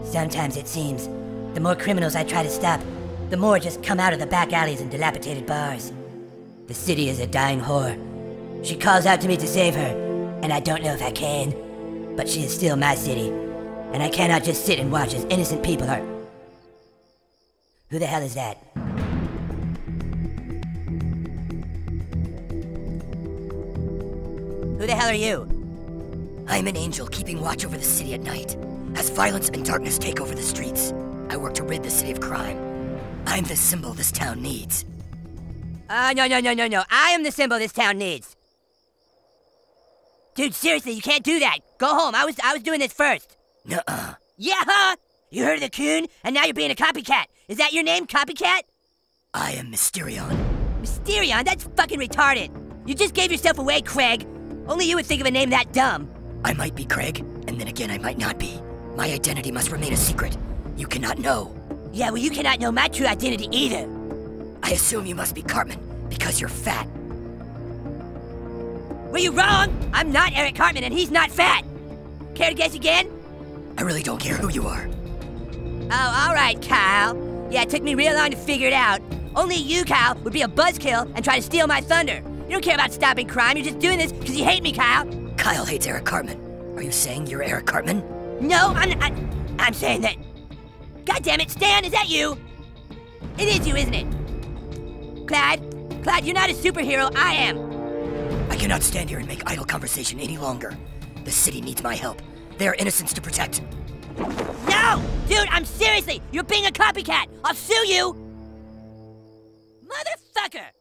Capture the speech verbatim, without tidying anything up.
Sometimes it seems, the more criminals I try to stop, the more just come out of the back alleys and dilapidated bars. The city is a dying whore. She calls out to me to save her, and I don't know if I can. But she is still my city, and I cannot just sit and watch as innocent people are... Who the hell is that? Who the hell are you? I'm an angel keeping watch over the city at night. As violence and darkness take over the streets, I work to rid the city of crime. I'm the symbol this town needs. Uh, no, no, no, no, no. I am the symbol this town needs. Dude, seriously, you can't do that. Go home. I was I was doing this first. Nuh-uh. Yeah, huh? You heard of the coon, and now you're being a copycat. Is that your name, Copycat? I am Mysterion. Mysterion? That's fucking retarded. You just gave yourself away, Craig. Only you would think of a name that dumb. I might be Craig, and then again I might not be. My identity must remain a secret. You cannot know. Yeah, well, you cannot know my true identity either. I assume you must be Cartman, because you're fat. Were you wrong? I'm not Eric Cartman, and he's not fat. Care to guess again? I really don't care who you are. Oh, all right, Kyle. Yeah, it took me real long to figure it out. Only you, Kyle, would be a buzzkill and try to steal my thunder. You don't care about stopping crime. You're just doing this because you hate me, Kyle. Kyle hates Eric Cartman. Are you saying you're Eric Cartman? No, I'm not. I'm saying that... God damn it, Stan, is that you? It is you, isn't it? Clyde? Clyde, you're not a superhero, I am. I cannot stand here and make idle conversation any longer. The city needs my help. There are innocents to protect. No! Dude, I'm seriously, you're being a copycat. I'll sue you. Motherfucker!